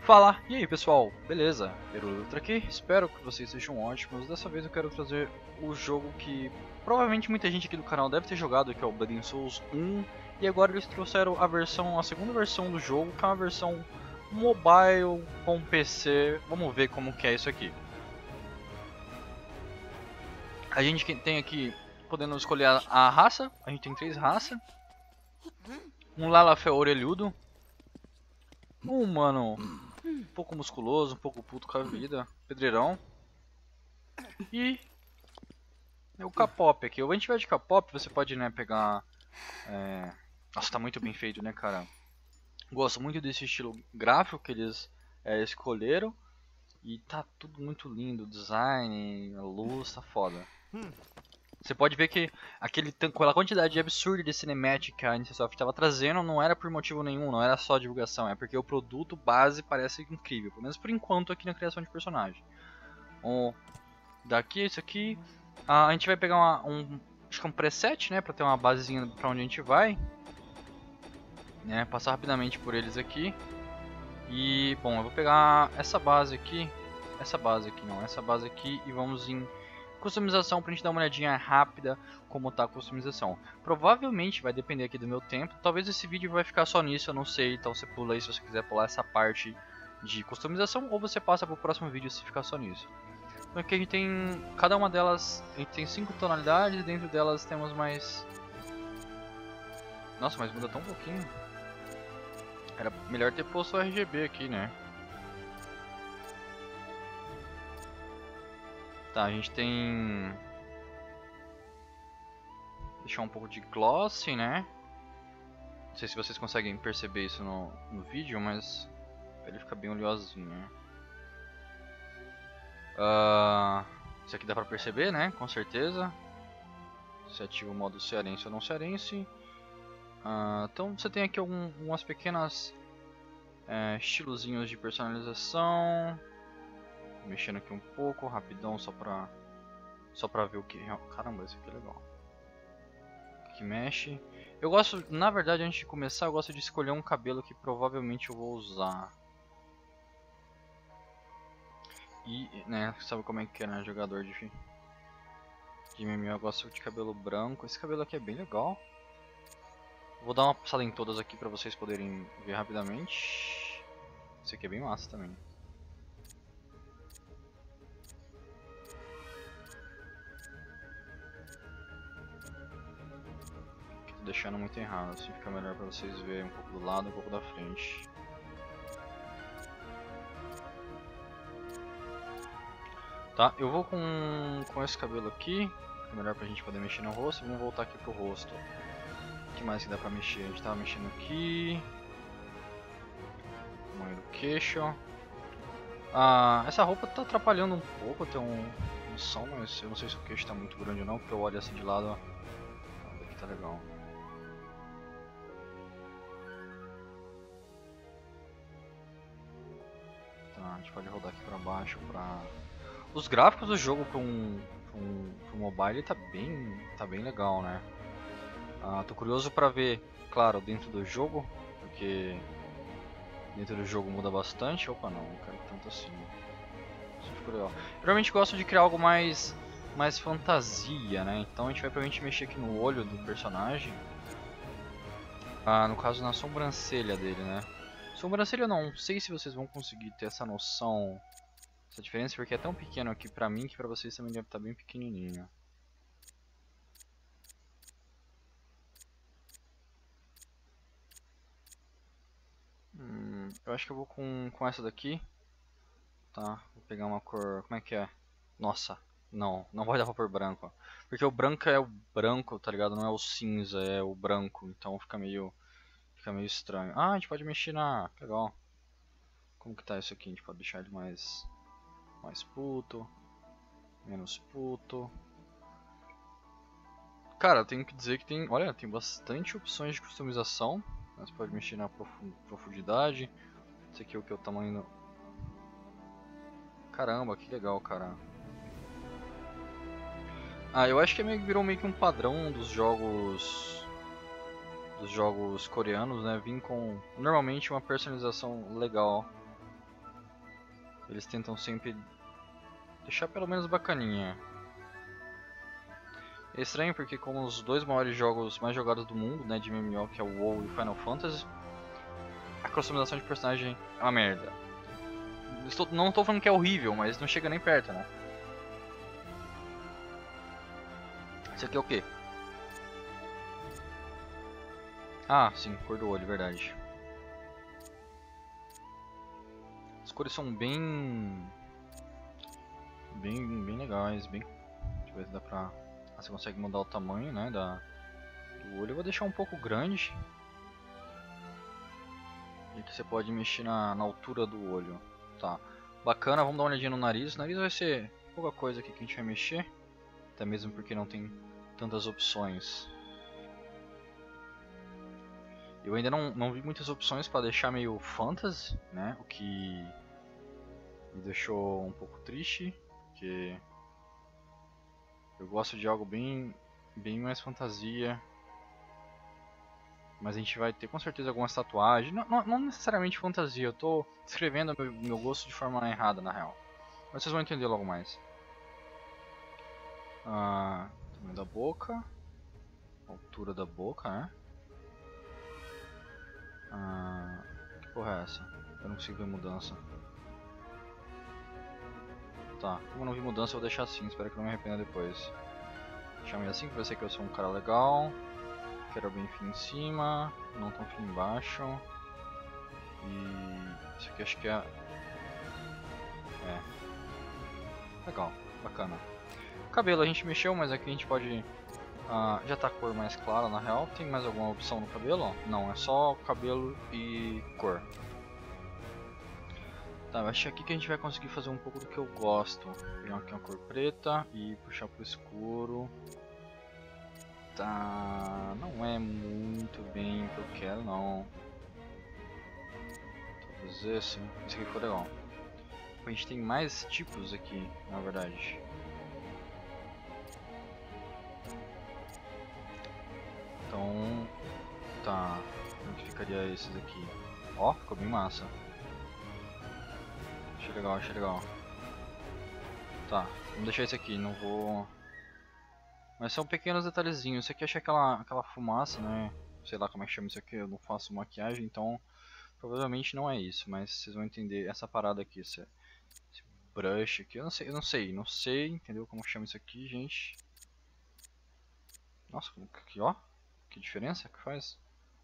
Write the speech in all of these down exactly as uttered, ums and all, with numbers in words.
Fala! E aí pessoal, beleza? Perulutra aqui, espero que vocês sejam ótimos. Dessa vez eu quero trazer o jogo que provavelmente muita gente aqui do canal deve ter jogado, que é o Blood and Souls um. E agora eles trouxeram a versão, a segunda versão do jogo, que é uma versão mobile com P C. Vamos ver como que é isso aqui. A gente tem aqui, podendo escolher a raça, a gente tem três raças. Um Lalafé orelhudo. Um humano um pouco musculoso, um pouco puto com a vida, pedreirão. E o K-pop aqui. O a gente vai de K-pop, você pode, né, pegar... É... Nossa, tá muito bem feito, né, cara? Gosto muito desse estilo gráfico que eles é, escolheram. E tá tudo muito lindo, o design, a luz, tá foda. Você pode ver que aquele, aquela quantidade absurda de cinematic que a NCSoft estava trazendo não era por motivo nenhum, não era só divulgação, é porque o produto base parece incrível, pelo menos por enquanto aqui na criação de personagem. Um, daqui, isso aqui, a gente vai pegar uma, um, acho que é um preset, né, para ter uma basezinha para onde a gente vai, né, passar rapidamente por eles aqui. E bom, eu vou pegar essa base aqui, essa base aqui não, essa base aqui e vamos em customização pra gente dar uma olhadinha rápida como tá a customização. Provavelmente vai depender aqui do meu tempo. Talvez esse vídeo vai ficar só nisso, eu não sei. Então você pula aí se você quiser pular essa parte de customização. Ou você passa pro próximo vídeo se ficar só nisso. Então aqui a gente tem, cada uma delas, a gente tem cinco tonalidades. E dentro delas temos mais... Nossa, mas muda tão pouquinho. Era melhor ter posto o R G B aqui, né? Tá, a gente tem... Deixar um pouco de gloss, né? Não sei se vocês conseguem perceber isso no, no vídeo, mas ele fica bem oleosinho, né? Uh, isso aqui dá pra perceber, né? Com certeza. Se ativa o modo cearense ou não cearense. Uh, então você tem aqui algum, algumas pequenas é, estilozinhos de personalização. Mexendo aqui um pouco, rapidão, só pra, só pra ver o que... Caramba, esse aqui é legal. Que mexe. Eu gosto, na verdade, antes de começar, eu gosto de escolher um cabelo que provavelmente eu vou usar. E, né, sabe como é que é, né, jogador de, de M M O, eu gosto de cabelo branco. Esse cabelo aqui é bem legal. Vou dar uma passada em todas aqui pra vocês poderem ver rapidamente. Esse aqui é bem massa também. Deixando muito errado, assim fica melhor pra vocês verem um pouco do lado e um pouco da frente. Tá, eu vou com, com esse cabelo aqui, é melhor pra gente poder mexer no rosto. Vamos voltar aqui pro rosto. O que mais que dá pra mexer? A gente tava mexendo aqui. Tamanho do queixo. Ah, essa roupa tá atrapalhando um pouco, tem um, um som, mas eu não sei se o queixo tá muito grande ou não, porque eu olho assim de lado, ó. Ah, daqui tá legal. A gente pode rodar aqui pra baixo pra... Os gráficos do jogo para um, um, um mobile tá bem, tá bem legal, né? Ah, tô curioso pra ver, claro, dentro do jogo, porque dentro do jogo muda bastante. Opa, não, não quero tanto assim. Isso ficou legal. Eu realmente gosto de criar algo mais, mais fantasia, né? Então a gente vai provavelmente mexer aqui no olho do personagem. Ah, no caso na sobrancelha dele, né? Sobrancelha não sei se vocês vão conseguir ter essa noção, essa diferença, porque é tão pequeno aqui pra mim que pra vocês também deve estar bem pequenininho. Hum, eu acho que eu vou com, com essa daqui. Tá, vou pegar uma cor, como é que é? Nossa, não, não vai dar pra pôr branco. Porque o branco é o branco, tá ligado? Não é o cinza, é o branco, então fica meio, fica meio estranho. Ah, a gente pode mexer na... legal. Como que tá isso aqui? A gente pode deixar ele mais... mais puto, menos puto. Cara, eu tenho que dizer que tem, olha, tem bastante opções de customização. Você pode mexer na profundidade. Esse aqui é o que é o tamanho. Caramba, que legal, cara. Ah, eu acho que meio, virou meio que um padrão dos jogos dos jogos coreanos, né? Vim com normalmente uma personalização legal Eles tentam sempre deixar pelo menos bacaninha. É estranho porque como os dois maiores jogos mais jogados do mundo, né, de M M O, que é o WoW e Final Fantasy, a customização de personagem é uma merda. Estou, não estou falando que é horrível, mas não chega nem perto, né? Isso aqui é o quê? Ah, sim, cor do olho, verdade. As cores são bem... Bem, bem legais, bem... Deixa eu ver se dá pra... Ah, você consegue mudar o tamanho, né, da... do olho. Eu vou deixar um pouco grande. E aqui você pode mexer na, na altura do olho. Tá, bacana, vamos dar uma olhadinha no nariz. O nariz vai ser pouca coisa aqui que a gente vai mexer. Até mesmo porque não tem tantas opções. Eu ainda não, não vi muitas opções para deixar meio fantasy, né? O que me deixou um pouco triste, porque eu gosto de algo bem, bem mais fantasia. Mas a gente vai ter com certeza algumas tatuagens, não, não, não necessariamente fantasia, eu tô descrevendo meu, meu gosto de forma errada na real. Mas vocês vão entender logo mais. Ah, tamanho da boca, altura da boca, né? Ah, que porra é essa? Eu não consigo ver mudança. Tá, como eu não vi mudança eu vou deixar assim, espero que não me arrependa depois. Chamei assim pra ver se que eu sou um cara legal. Quero bem fio em cima, não tão fio embaixo. E isso aqui acho que é... É. Legal, bacana. Cabelo a gente mexeu, mas aqui a gente pode... Ah, já tá a cor mais clara na real. Tem mais alguma opção no cabelo? Não, é só cabelo e cor. Tá, eu acho que aqui que a gente vai conseguir fazer um pouco do que eu gosto. Pegar aqui uma cor preta e puxar pro escuro. Tá, não é muito bem o que eu quero não. Talvez esse, esse aqui ficou legal. A gente tem mais tipos aqui, na verdade. Então, tá, como que ficaria esses aqui? Ó, ficou bem massa. Achei legal, achei legal. Tá, vamos deixar esse aqui, não vou... Mas são pequenos detalhezinhos, isso aqui achei aquela, aquela fumaça, né? Sei lá como é que chama isso aqui, eu não faço maquiagem, então provavelmente não é isso, mas vocês vão entender essa parada aqui, esse, esse brush aqui, eu não sei, eu não sei, não sei, entendeu como chama isso aqui, gente. Nossa, que ó, que diferença que faz.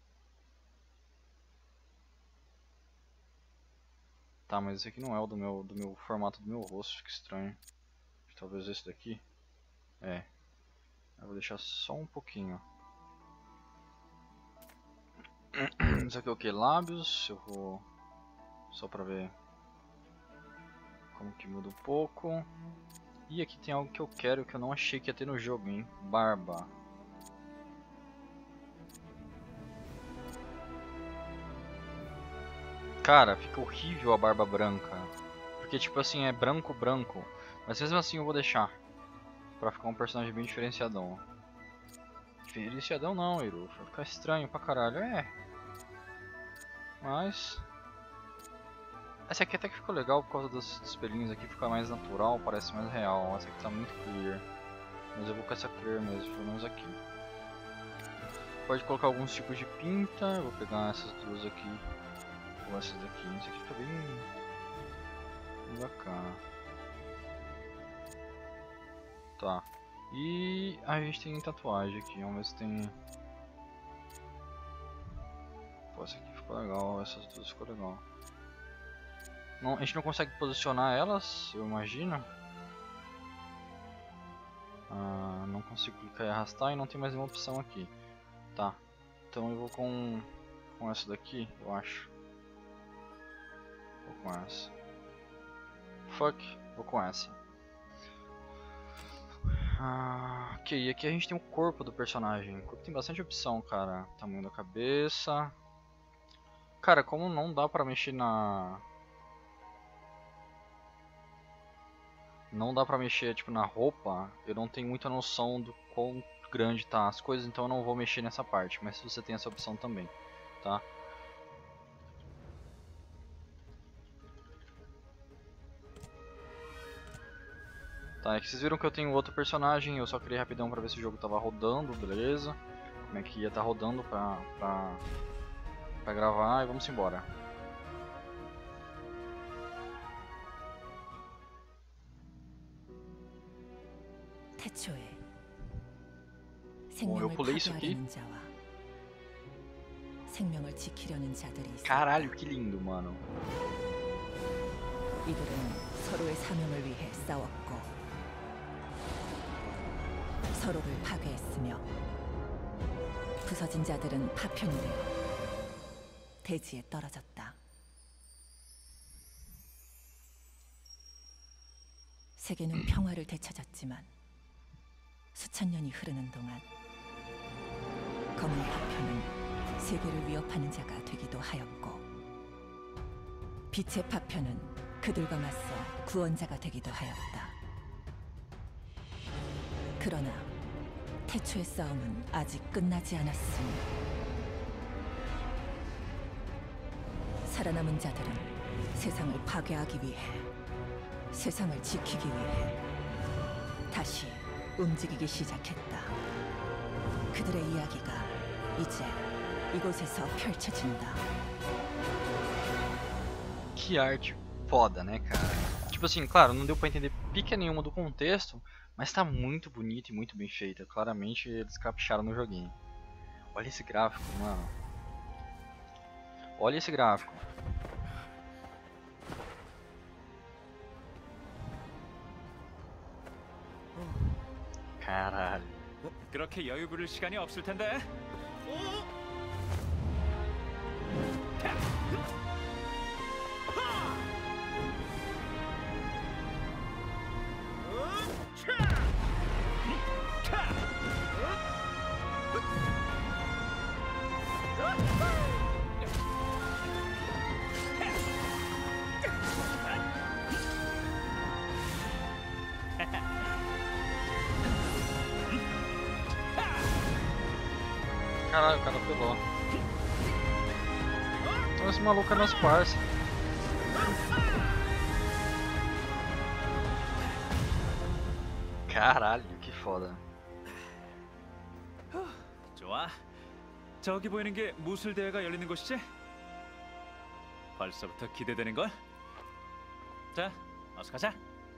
Tá, mas esse aqui não é o do meu, do meu formato do meu rosto, que estranho. Talvez esse daqui. É. Eu vou deixar só um pouquinho. Isso aqui é o que? Lábios. Eu vou... Só pra ver como que muda um pouco. E aqui tem algo que eu quero que eu não achei que ia ter no jogo, hein? Barba. Cara, fica horrível a barba branca. Porque tipo assim, é branco, branco. Mas mesmo assim eu vou deixar. Pra ficar um personagem bem diferenciadão. Diferenciadão não, Iru. Vai ficar estranho pra caralho. É. Mas... Essa aqui até que ficou legal por causa dos, dos pelinhos aqui. Fica mais natural, parece mais real. Essa aqui tá muito clear. Mas eu vou com essa clear mesmo, pelo menos aqui. Pode colocar alguns tipos de pinta. Eu vou pegar essas duas aqui. Ou essas daqui. Isso aqui fica bem... bem bacana. Tá. E a gente tem tatuagem aqui. Vamos ver se tem... Pô, essa aqui ficou legal. Essas duas ficou legal. Não, a gente não consegue posicionar elas, eu imagino. Ah, não consigo clicar e arrastar e não tem mais nenhuma opção aqui. Tá, então eu vou com, com essa daqui, eu acho. Vou com essa. Fuck, vou com essa. Ah, ok, aqui a gente tem o corpo do personagem. O corpo tem bastante opção, cara. Tamanho da cabeça. Cara, como não dá pra mexer na... Não dá pra mexer tipo na roupa, eu não tenho muita noção do quão grande tá as coisas, então eu não vou mexer nessa parte, mas você tem essa opção também, tá? Tá, é que vocês viram que eu tenho outro personagem, eu só criei rapidão pra ver se o jogo tava rodando, beleza? Como é que ia tá rodando pra, pra, pra gravar e vamos embora. 태초에 Bom, eu 생명을 pulei isso aqui. 파괴하려는 자와 생명을 지키려는 자들이 있었다. Caralho, que lindo, mano. 이들은 서로의 사명을 위해 싸웠고 서로를 파괴했으며 부서진 자들은 파편이 되어 대지에 떨어졌다. 세계는 평화를 되찾았지만 수천 년이 흐르는 동안 검은 파편은 세계를 위협하는 자가 되기도 하였고 빛의 파편은 그들과 맞서 구원자가 되기도 하였다. 그러나 태초의 싸움은 아직 끝나지 않았으니 살아남은 자들은 세상을 파괴하기 위해, 세상을 지키기 위해 다시 움직이기 시작했다. 그들의 이야기가 이제 igose서 펼쳐진다. Que arte foda, né, cara? Tipo assim, claro, não deu pra entender pica nenhuma do contexto, mas tá muito bonito e muito bem feita. Claramente eles capricharam no joguinho. Olha esse gráfico, mano. Olha esse gráfico. Caralho. 그렇게 여유 부릴 시간이 없을 텐데. Caralho, o cara pelou. Então esse maluco é nosso parça. Caralho, que foda. 좋아. 저기 보이는 게 무술 대회가 열리는 곳이지? 벌써부터 기대되는 걸. 자, 어서 가자.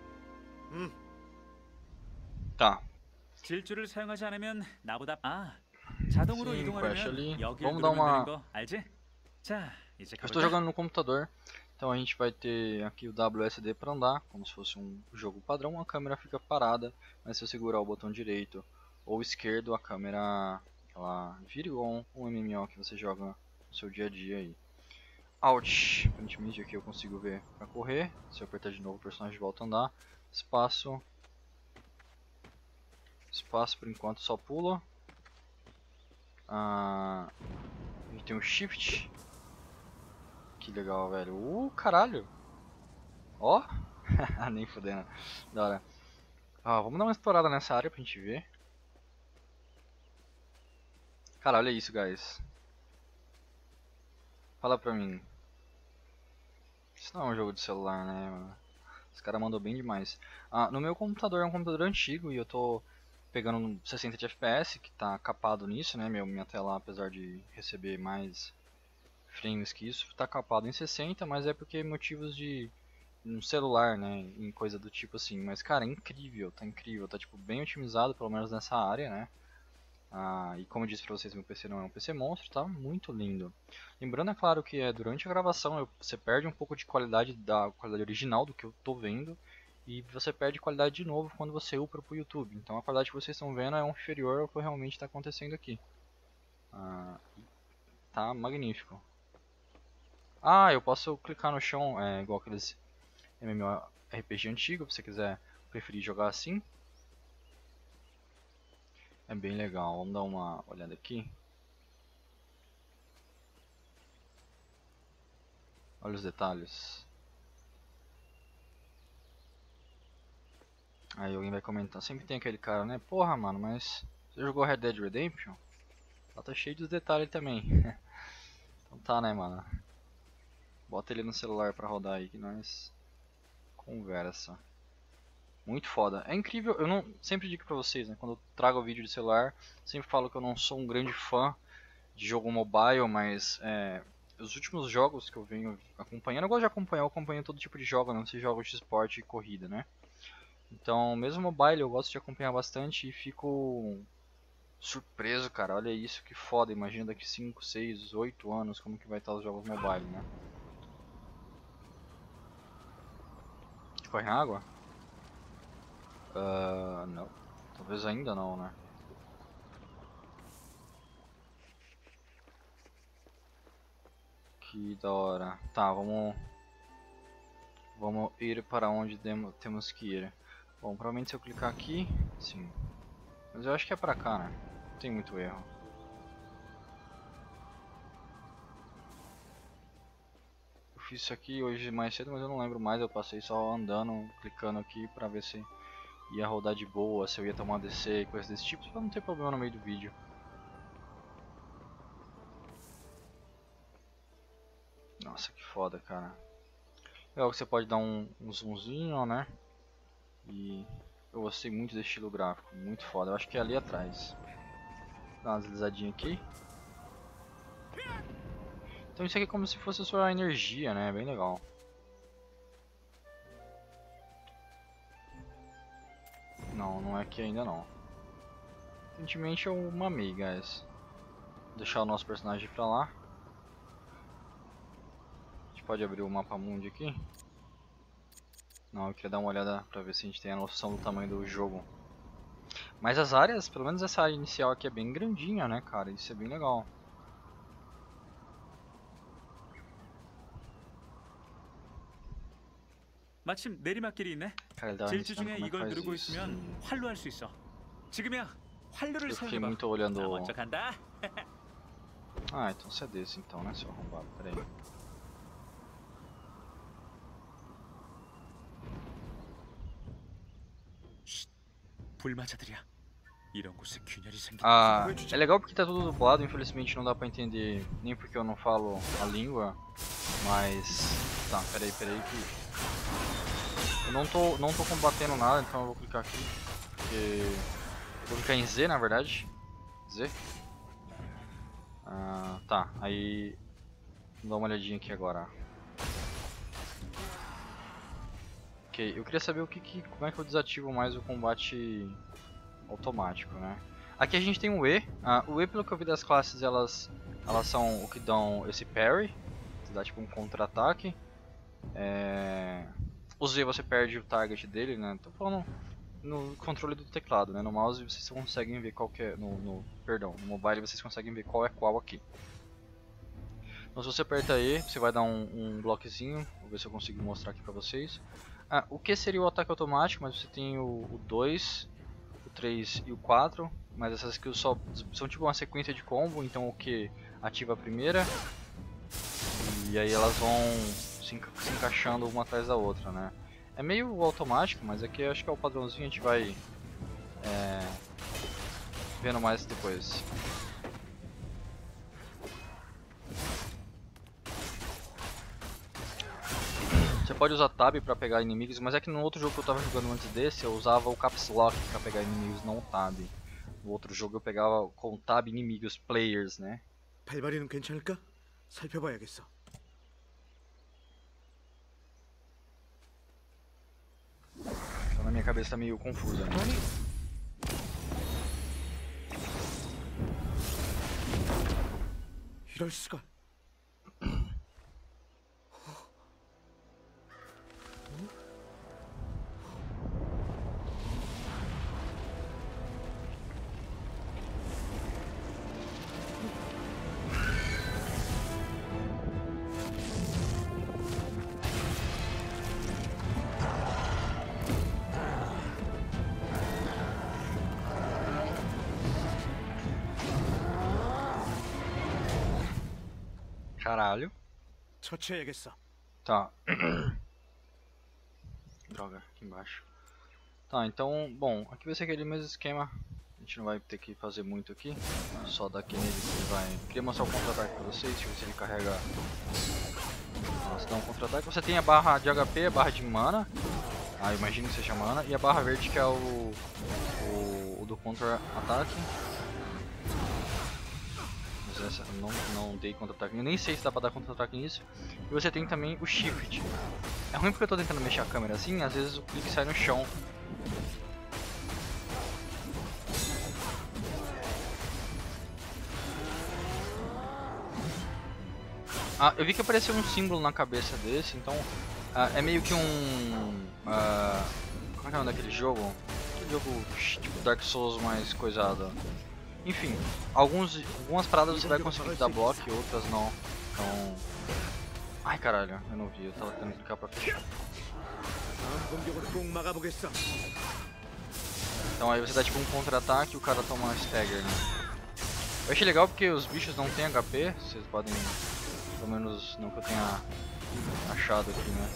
Tá. 질주를 사용하지 않으면 나보다 아 자동으로 Sim, 이동하려면 quest ali. 여기를 Vamos dar 누르면 uma- 되는 거 알지? 자, 이제 Eu estou 가볼까? jogando no computador, então a gente vai ter aqui o W S D para andar, como se fosse um jogo padrão. A câmera fica parada, mas se eu segurar o botão direito ou esquerdo, a câmera ela vira igual um M M O que você joga no seu dia a dia aí. Alt, aparentemente aqui eu consigo ver para correr. Se eu apertar de novo, o personagem volta a andar. Espaço, espaço por enquanto só pula. Ah, a gente tem o Shift. Que legal, velho. Uh, caralho. Ó. Nem fudendo. Da hora. Ah, vamos dar uma explorada nessa área pra gente ver. Cara, olha isso, guys. Fala pra mim. Isso não é um jogo de celular, né, mano? Os caras mandou bem demais. Ah, no meu computador é um computador antigo e eu tô pegando um sessenta de F P S, que tá capado nisso, né? Meu, minha tela, apesar de receber mais frames que isso, tá capado em sessenta, mas é porque motivos de um celular, né, em coisa do tipo assim. Mas cara, é incrível, tá incrível, tá tipo bem otimizado, pelo menos nessa área, né. Ah, e como eu disse pra vocês, meu P C não é um P C monstro, tá muito lindo. Lembrando, é claro, que é durante a gravação eu, você perde um pouco de qualidade da qualidade original do que eu tô vendo, e você perde qualidade de novo quando você upra pro YouTube. Então a qualidade que vocês estão vendo é um inferior ao que realmente está acontecendo aqui. Ah, tá magnífico. Ah, eu posso clicar no chão, é, igual aqueles MMORPG antigo, se você quiser preferir jogar assim. É bem legal, vamos dar uma olhada aqui. Olha os detalhes. Aí alguém vai comentar, sempre tem aquele cara, né? Porra, mano, mas você jogou Red Dead Redemption? Lá tá cheio dos detalhes também. Então tá, né, mano? Bota ele no celular pra rodar aí que nós conversa. Muito foda. É incrível, eu não sempre digo pra vocês, né, quando eu trago vídeo de celular, sempre falo que eu não sou um grande fã de jogo mobile, mas é, os últimos jogos que eu venho acompanhando, eu gosto de acompanhar, eu acompanho todo tipo de jogo, não sei jogos de esporte e corrida, né? Então, mesmo mobile eu gosto de acompanhar bastante e fico surpreso, cara. Olha isso, que foda. Imagina daqui cinco, seis, oito anos como que vai estar os jogos mobile, né? Corre na água? Uh, não. Talvez ainda não, né? Que da hora. Tá, vamos... Vamos ir para onde temos que ir. Bom, provavelmente se eu clicar aqui... Sim. Mas eu acho que é pra cá, né? Não tem muito erro. Eu fiz isso aqui hoje mais cedo, mas eu não lembro mais. Eu passei só andando, clicando aqui pra ver se ia rodar de boa, se eu ia tomar D C e coisas desse tipo, pra não ter problema no meio do vídeo. Nossa, que foda, cara. Legal que você pode dar um, um zoomzinho, né? E eu gostei muito desse estilo gráfico, muito foda. Eu acho que é ali atrás. Dá uma deslizadinha aqui. Então isso aqui é como se fosse a sua energia, né? Bem legal. Não, não é aqui ainda não. Recentemente eu mamei, guys. Vou deixar o nosso personagem pra lá. A gente pode abrir o mapa mundi aqui. Não, eu queria dar uma olhada pra ver se a gente tem a noção do tamanho do jogo. Mas as áreas, pelo menos essa área inicial aqui é bem grandinha, né, cara? Isso é bem legal. 마침 내리막길이 있네. Cara, ele tava me 질주 ensinando 중에 como é que 이걸 faz 누르고 isso. 있으면 활로 할 수 있어. 지금이야. 활로를 Eu fiquei 사용해봐. muito olhando... 나 먼저 간다. Ah, então você é desse então, né, seu arrombado? Pera aí. 불마자들이야. 이런 곳에 균열이 생긴. Ah, é legal porque tá tudo dublado, infelizmente não dá pra entender nem porque eu não falo a língua, mas... Tá, peraí, peraí que... Eu não tô, não tô combatendo nada, então eu vou clicar aqui, porque... Vou clicar em Z, na verdade. Z. Ah, tá, aí... Vou dar uma olhadinha aqui agora. Ok, eu queria saber o que, que como é que eu desativo mais o combate automático, né? Aqui a gente tem o E. Ah, o E, pelo que eu vi das classes, elas, elas são o que dão esse parry, que dá tipo um contra-ataque. É... O Z você perde o target dele, né? Tô falando no controle do teclado, né? No mouse vocês conseguem ver qual que é, no, no, perdão, no mobile vocês conseguem ver qual é qual aqui. Então se você aperta E, você vai dar um, um bloquezinho, vou ver se eu consigo mostrar aqui pra vocês. Ah, o que seria o ataque automático, mas você tem o dois, o três e o quatro, mas essas skills só são tipo uma sequência de combo, então o que ativa a primeira, e aí elas vão se, enca se encaixando uma atrás da outra, né? É meio automático, mas aqui acho que é o padrãozinho, a gente vai é, vendo mais depois. Você pode usar Tab pra pegar inimigos, mas é que no outro jogo que eu tava jogando antes desse, eu usava o Caps Lock pra pegar inimigos, não o Tab. No outro jogo eu pegava com Tab inimigos, players, né? 발바리는 괜찮을까? 살펴봐야겠어. Então na minha cabeça tá meio confusa, né? 이럴 수가. Caralho. 처치해야겠어. Tá. Droga, aqui embaixo. Tá, então, bom, aqui vai ser aquele mesmo esquema. A gente não vai ter que fazer muito aqui. Só daqui nele que ele vai... Queria mostrar o contra-ataque pra vocês, deixa eu ver se ele carrega... Nossa, dá um contra-ataque. Você tem a barra de H P, a barra de mana. Ah, imagino que seja mana. E a barra verde que é o, o, o do contra-ataque. Mas essa não, não dei contra-ataque. Eu nem sei se dá pra dar contra-ataque nisso. E você tem também o shift. É ruim porque eu tô tentando mexer a câmera assim, às vezes o clique sai no chão. Ah, eu vi que apareceu um símbolo na cabeça desse, então ah, é meio que um... Ah, como é que é o nome daquele jogo? Aquele jogo tipo Dark Souls mais coisado. Enfim, alguns, algumas paradas você vai conseguir dar bloco e outras não. Então... Ai caralho, eu não vi, eu tava tentando clicar pra fechar. Então aí você dá tipo um contra-ataque e o cara toma uma stagger, né? Eu achei legal porque os bichos não tem H P, vocês podem... Pelo menos não que eu tenha achado aqui, né?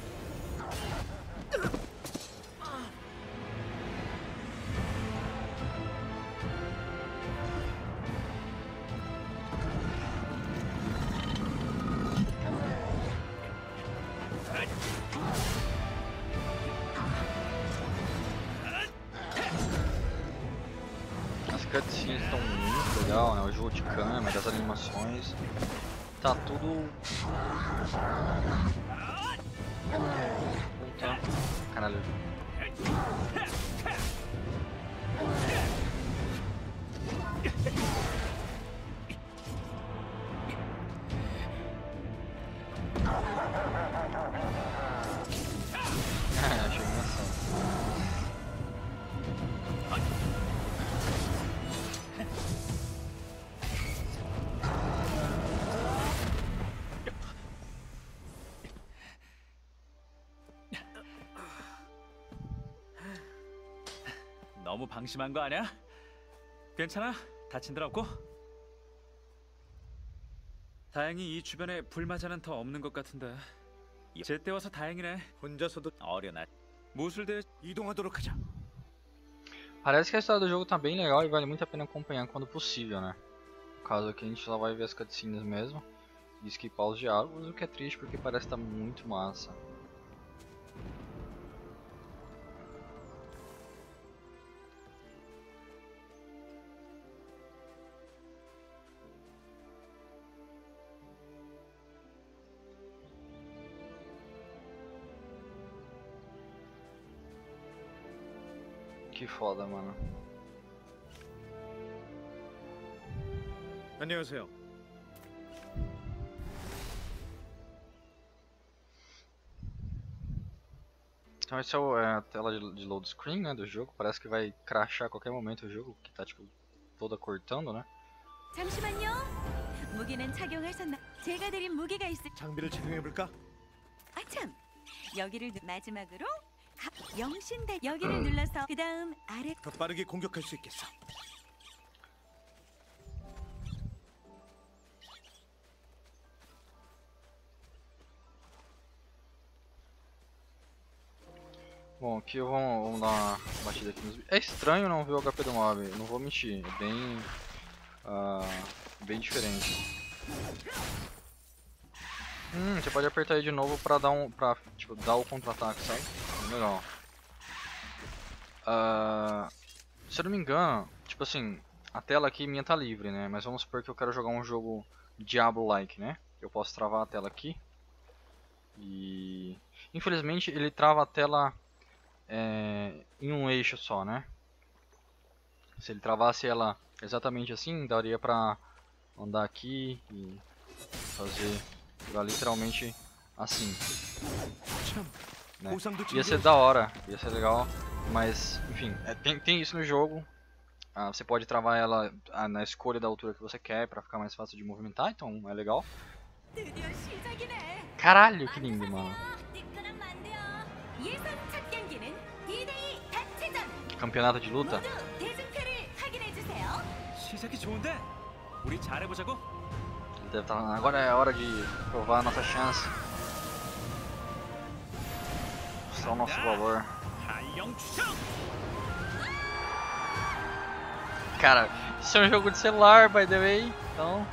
As cutscenes estão muito legal, né? O jogo de câmera, as animações. Tá tudo... Puta. Caralho. É, achei engraçado. 너무 방심한 거 아니야? 괜찮아? 다친 데 없고? 다행히 이 주변에 불마자는 더 없는 것 같은데. 제때 와서 다행이네. 혼자서도 어려나. 무술대 이동하도록 하자. Parece que a história do jogo tá bem legal e vale muito a pena acompanhar quando possível, né? No caso aqui a gente só vai ver as cutscenes mesmo e skipar os diálogos, o que é triste porque parece estar muito massa. Que foda, mano. 안녕하세요. Então essa é a tela de load screen, né, do jogo. Parece que vai crashar a qualquer momento o jogo, que tá tipo toda cortando, né? 잠시만요. 무기는 착용하셨나? 제가 드린 무기가 있을. 장비를 착용해 볼까? 아참. 여기를 누... 마지막으로 가... 영신대 여기를 눌러서 그 다음 아래. 더 빠르게 공격할 수 있겠어. Bom, aqui vamos, vamos dar uma batida aqui nos... É estranho não ver o H P do mob, não vou mentir, é bem... Uh, bem diferente. Hum, você pode apertar aí de novo pra dar um... pra, tipo, dar o contra-ataque, sabe? Legal. Uh, se eu não me engano, tipo assim, a tela aqui minha tá livre, né? Mas vamos supor que eu quero jogar um jogo Diablo-like, né? Eu posso travar a tela aqui. E... infelizmente ele trava a tela... É, em um eixo só, né? Se ele travasse ela exatamente assim, daria pra andar aqui e fazer literalmente assim, né? Ia ser da hora, ia ser legal, mas enfim, é, tem, tem isso no jogo. Ah, você pode travar ela ah, na escolha da altura que você quer pra ficar mais fácil de movimentar, então é legal. Caralho, que lindo, mano. Campeonato de luta? 시작이 좋은데? 우리 잘해보자고? Ele deve estar... Agora é a hora de provar a nossa chance. Mostrar o nosso valor. Cara, isso é um jogo de celular, by the way, então...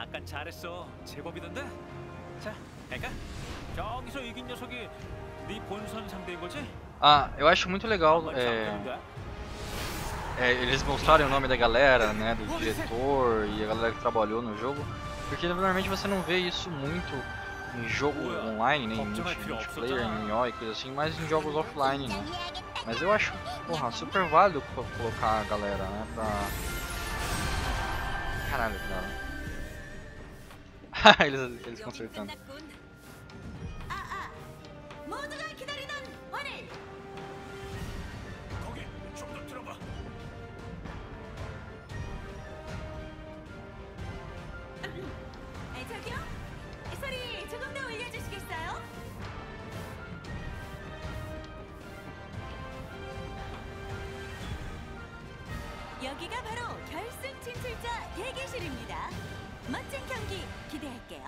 아깐 잘했어. 제법이던데. 자, 갈까? 저기서 이긴 녀석이 네 본선 상대인 거지? Ah, eu acho muito legal 정말 é, 장난인가? é, eles mostrarem o nome da galera, né, do diretor e a galera que trabalhou no jogo, porque normalmente você não vê isso muito em jogo online, né, em multiplayer, em M M O e coisa assim, mas em jogos offline, né. Mas eu acho, porra, super válido co- colocar a galera, né, pra... Caralho, cara. eles, eles consertando. 아아, 모두가 기다리는 오늘. 거기 좀 더 들어봐. 아, 저기요? 소리 조금 더 올려주시겠어요? 여기가 바로 결승 진출자 대기실입니다. 멋진 경기 기대할게요.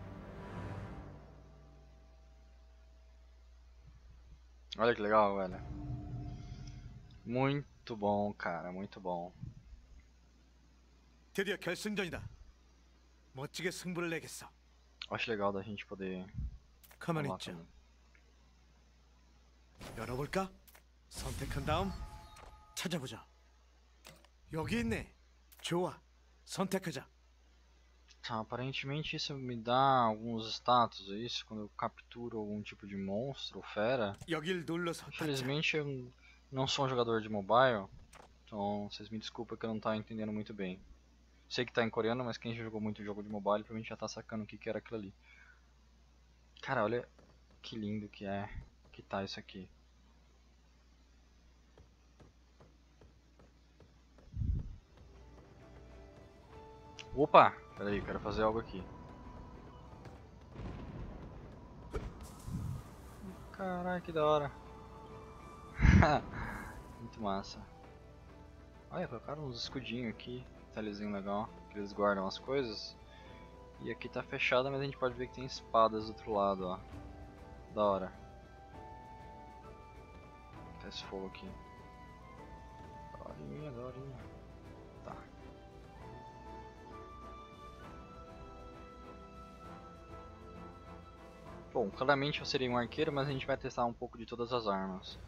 Olha que legal, velho. Muito bom, cara, muito bom. 드디어 결승전이다. 멋지게 승부를 내겠어. Acho legal da gente poder 가만히 falar 있자. também. 열어볼까? 선택한 다음 찾아보자. 여기 있네. 좋아. 선택하자. Tá, aparentemente isso me dá alguns status, é isso? Quando eu capturo algum tipo de monstro ou fera. 여길 눌러서 닫자. Infelizmente eu não sou um jogador de mobile, então vocês me desculpem que eu não tá entendendo muito bem. Sei que tá em coreano, mas quem já jogou muito jogo de mobile provavelmente já tá sacando o que que era aquilo ali. Cara, olha que lindo que é, que tá isso aqui. Opa, peraí, quero fazer algo aqui. Caralho, que da hora. Muito massa. Olha, colocaram uns escudinhos aqui, detalhezinho legal, que eles guardam as coisas. E aqui tá fechado, mas a gente pode ver que tem espadas do outro lado, ó. Da hora. Tá esse fogo aqui. Daorinha, daorinha. Tá. Bom, claramente eu seria um arqueiro, mas a gente vai testar um pouco de todas as armas.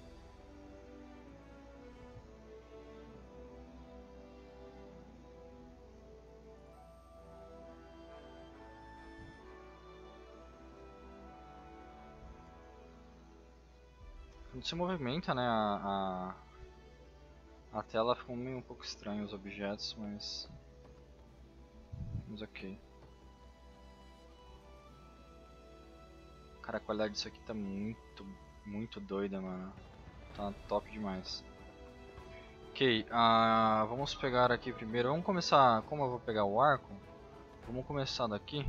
Quando se movimenta, né, a, a, a tela fica meio um pouco estranho os objetos, mas... Mas ok. Cara, a qualidade disso aqui tá muito, muito doida, mano. Tá top demais. Ok, uh, vamos pegar aqui primeiro. Vamos começar, como eu vou pegar o arco, vamos começar daqui.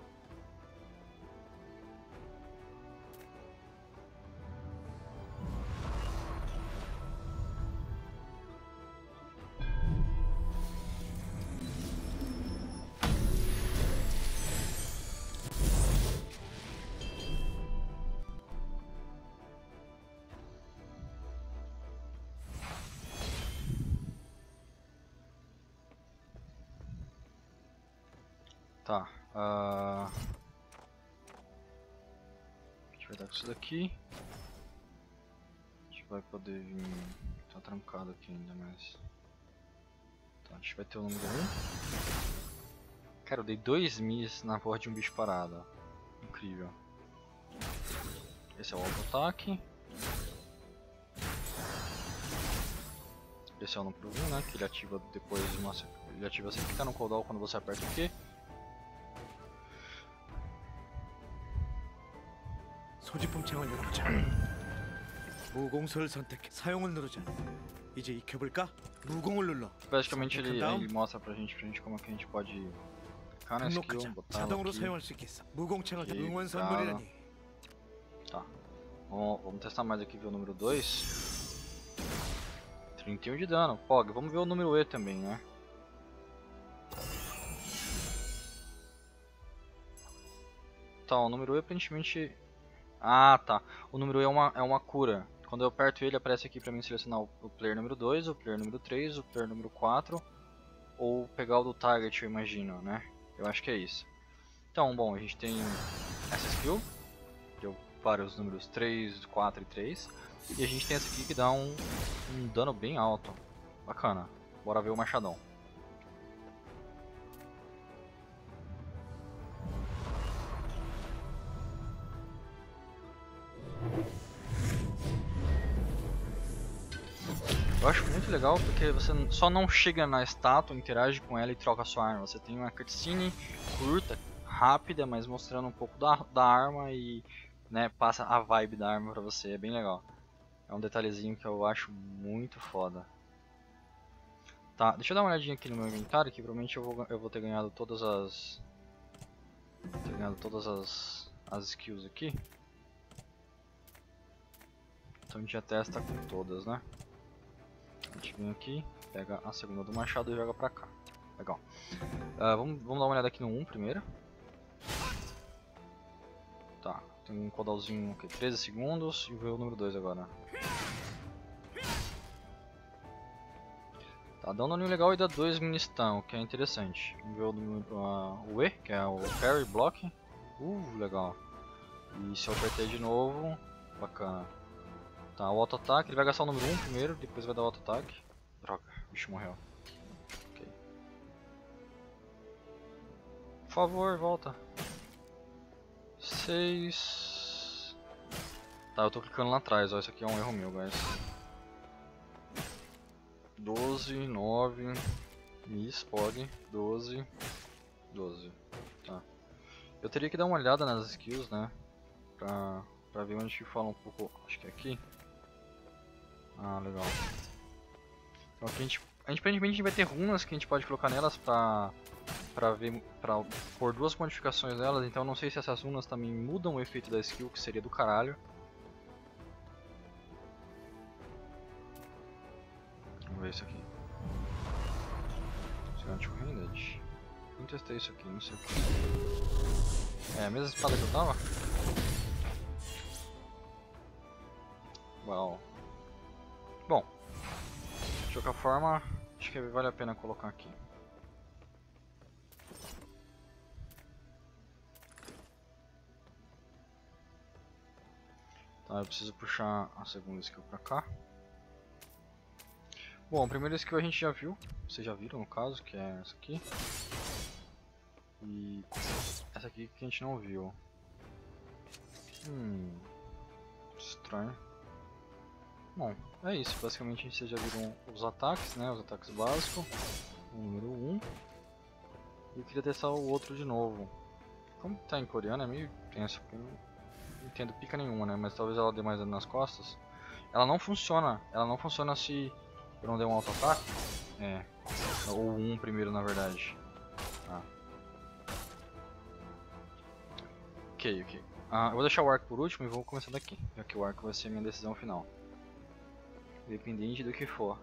Tá, uh... a gente vai dar com isso daqui. A gente vai poder vir... Tá trancado aqui ainda, mas... Tá, a gente vai ter o número um. Cara, eu dei dois miss na porra de um bicho parado, ó. Incrível. Esse é o auto-ataque. Esse é o número um, né, que ele ativa depois de uma... Ele ativa sempre que tá no cooldown quando você aperta o Q. 소지품 창을 열어보자. 무공소를 선택해 사용을 누르자. 이제 익혀볼까? 무공을 눌러. Basicamente ele, 다음. ele mostra pra gente, pra gente como é que a gente pode clicar na skill, 등록하자. botar ela 자동으로 aqui. 사용할 수 있겠어. 무공창을 aqui, 응원 cara. 선물이라니. Tá. Vamos, vamos testar mais aqui, ver o número dois. trinta e um de dano. Pog, vamos ver o número E também, né? Tá, o número E aparentemente... Ah, tá. O número E é uma, é uma cura. Quando eu aperto ele, aparece aqui pra mim selecionar o, o player número dois, o player número três, o player número quatro. Ou pegar o do target, eu imagino, né? Eu acho que é isso. Então, bom, a gente tem essa skill, que eu paro os números três, quatro e três. E a gente tem essa aqui que dá um, um dano bem alto. Bacana. Bora ver o machadão. Eu acho muito legal porque você só não chega na estátua, interage com ela e troca sua arma. Você tem uma cutscene curta, rápida, mas mostrando um pouco da, da arma e, né, passa a vibe da arma pra você. É bem legal. É um detalhezinho que eu acho muito foda. Tá, deixa eu dar uma olhadinha aqui no meu inventário, que provavelmente eu vou, eu vou ter ganhado todas as... ter ganhado todas as, as skills aqui. Então a gente já testa com todas, né? A gente vem aqui, pega a segunda do machado e joga pra cá. Legal. Uh, vamos, vamos dar uma olhada aqui no um primeiro. Tá, tem um cooldownzinho aqui, treze segundos, e vou ver o número dois agora. Tá, dá um daninho legal e dá dois mini-stun, o que é interessante. Vamos ver o, número, uh, o E, que é o Parry Block. Uh, legal. E se eu apertei de novo, bacana. Tá, o auto-ataque, ele vai gastar o número um primeiro, depois vai dar o auto-ataque. Droga, o bicho morreu. Okay. Por favor, volta. seis. Tá, eu tô clicando lá atrás, ó, isso aqui é um erro meu, guys. doze, nove. Miss, pode. doze. doze. Tá. Eu teria que dar uma olhada nas skills, né? Pra, pra ver onde que fala um pouco. Acho que é aqui. Ah, legal. Então aqui a gente, a gente aparentemente vai ter runas que a gente pode colocar nelas pra, pra ver, pra pôr duas modificações delas, então eu não sei se essas runas também mudam o efeito da skill, que seria do caralho. Vamos ver isso aqui. Gigante Handed. Não testei isso aqui, não sei o que. É a mesma espada que eu tava? Uau. Bom, de qualquer forma, acho que vale a pena colocar aqui. Tá, eu preciso puxar a segunda skill pra cá. Bom, a primeira skill a gente já viu, vocês já viram no caso, que é essa aqui. E essa aqui que a gente não viu. Hum, estranho. Bom, é isso, basicamente vocês já viram os ataques, né, os ataques básicos, o número um, e eu queria testar o outro de novo. Como tá em coreano é meio tenso, porque eu não entendo pica nenhuma, né, mas talvez ela dê mais dano nas costas. Ela não funciona, ela não funciona se eu não der um auto-ataque, é, ou um primeiro na verdade. Ah. Ok, ok. Ah, eu vou deixar o arco por último e vou começar daqui, já que o arco vai ser a minha decisão final. Independente do que for.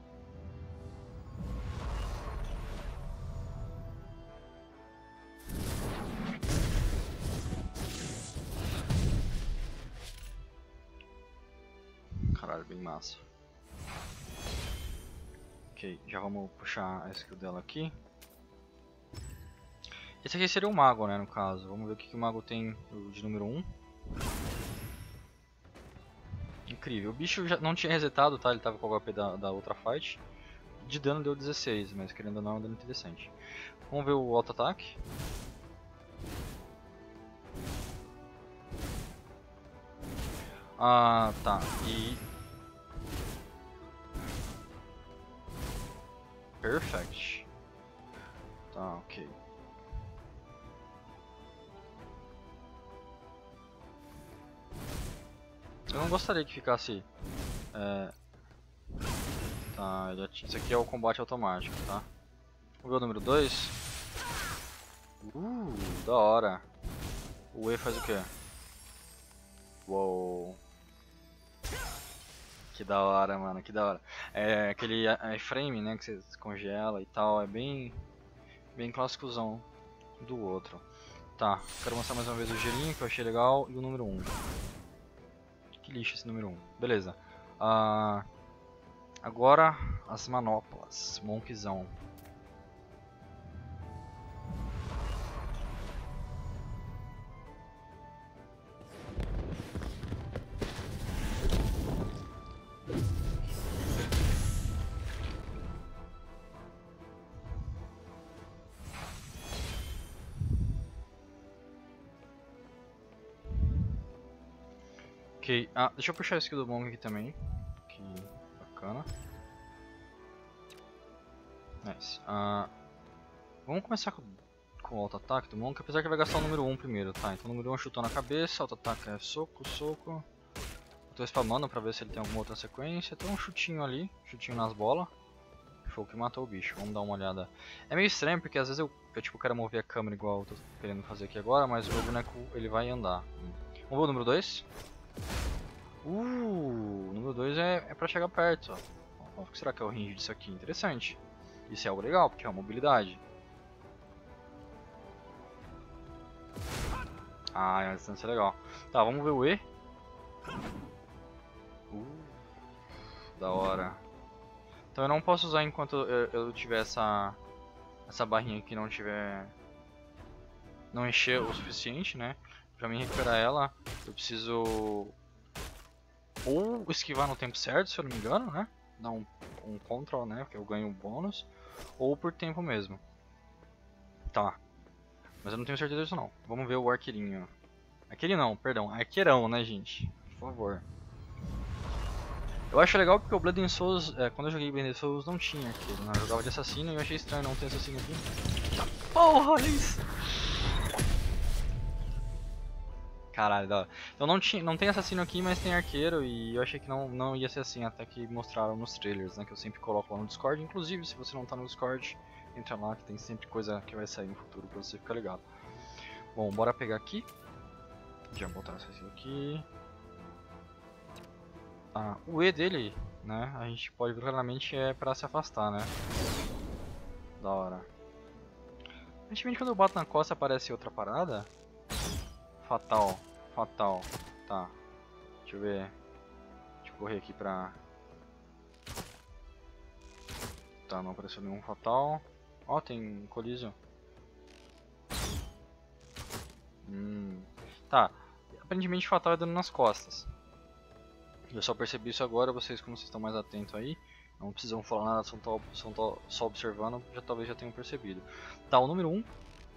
Caralho, bem massa. Ok, já vamos puxar a skill dela aqui. Esse aqui seria o mago, né, no caso. Vamos ver o que, que o mago tem de número um. Incrível, o bicho já não tinha resetado, tá? Ele tava com o H P da, da outra fight. De dano deu dezesseis, mas querendo ou não é um dano interessante. Vamos ver o auto-ataque. Ah, tá, e... Perfect. Tá, ok. Eu não gostaria que ficasse... É... Tá, isso aqui é o combate automático, tá? Vamos ver o número dois. Uh, da hora. O E faz o quê? Uou. Que da hora, mano, que da hora. É aquele iframe, né, que você congela e tal, é bem... Bem clássicozão do outro. Tá, quero mostrar mais uma vez o gelinho que eu achei legal e o número um. Que lixo esse número um. Beleza. Uh, agora as manoplas. Monkzão. Ok, ah, deixa eu puxar a skill do Monk aqui também. Que bacana. Nice. Ah, vamos começar com, com o auto-ataque do Monk, apesar que vai gastar o número um primeiro, tá? Então o número um é chutão na cabeça, auto-ataque é soco, soco. Eu tô spamando pra ver se ele tem alguma outra sequência. Tem um chutinho ali, chutinho nas bolas. Foi o que matou o bicho, vamos dar uma olhada. É meio estranho porque às vezes eu, eu tipo, quero mover a câmera igual eu tô querendo fazer aqui agora, mas o boneco ele vai andar. Vamos ver o número dois? Uh, o número dois é, é pra chegar perto. Ó. O que será que é o range disso aqui? Interessante. Isso é algo legal, porque é uma mobilidade. Ah, é uma distância legal. Tá, vamos ver o E. Uh, da hora. Então eu não posso usar enquanto eu, eu tiver essa, essa barrinha aqui não tiver... Não encher o suficiente, né? Pra mim recuperar ela, eu preciso... Ou esquivar no tempo certo, se eu não me engano, né? Dar um, um control, né? Porque eu ganho um bônus. Ou por tempo mesmo. Tá. Mas eu não tenho certeza disso não. Vamos ver o arqueirinho. Arqueirinho não, perdão. Arqueirão, né, gente? Por favor. Eu acho legal porque o Blood and Souls, é, quando eu joguei Blood and Souls não tinha arqueiro, né? Eu jogava de assassino e eu achei estranho não ter assassino aqui. Porra, olha isso! Caralho, da hora. Então não, tinha, não tem assassino aqui, mas tem arqueiro e eu achei que não, não ia ser assim, até que mostraram nos trailers, né? Que eu sempre coloco lá no Discord. Inclusive, se você não tá no Discord, entra lá que tem sempre coisa que vai sair no futuro pra você ficar ligado. Bom, bora pegar aqui. Já botar essa aqui. Ah, o E dele, né, a gente pode ver claramente é pra se afastar, né? Da hora. Aparentemente quando eu bato na costa aparece outra parada. Fatal, fatal, tá. Deixa eu ver. Deixa eu correr aqui pra... Tá, não apareceu nenhum fatal. Ó, tem collision. Hum. Tá, aparentemente fatal é dano nas costas. Eu só percebi isso agora, vocês como vocês estão mais atentos aí, não precisam falar nada, são, to, são to, só observando, já talvez já tenham percebido. Tá, o número um,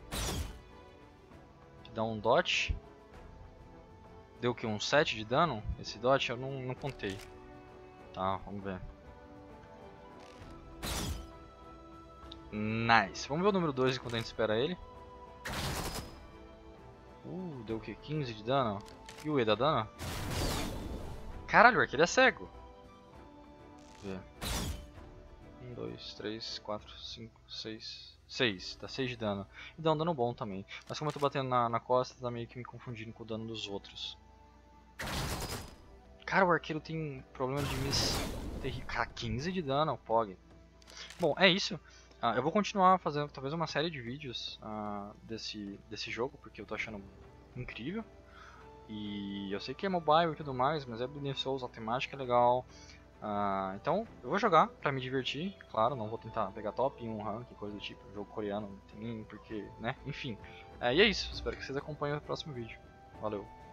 que dá um dot, deu o que, um sete de dano? Esse dot eu não, não contei. Tá, vamos ver. Nice, vamos ver o número dois enquanto a gente espera ele. Uh, deu o que, quinze de dano? E o E dá dano? Caralho, o arqueiro é cego. um, dois, três, quatro, cinco, seis. seis, dá seis de dano. E dá um dano bom também. Mas como eu tô batendo na, na costa, tá meio que me confundindo com o dano dos outros. Cara, o arqueiro tem problema de miss terrível. Cara, quinze de dano, Pog. Bom, é isso. Ah, eu vou continuar fazendo talvez uma série de vídeos ah, desse, desse jogo, porque eu tô achando incrível. E eu sei que é mobile e tudo mais, mas é Blood and Souls, a temática é legal. Uh, então eu vou jogar pra me divertir, claro, não vou tentar pegar top em um rank, coisa do tipo, jogo coreano, tem, porque, né, enfim. Uh, e é isso, espero que vocês acompanhem o próximo vídeo. Valeu!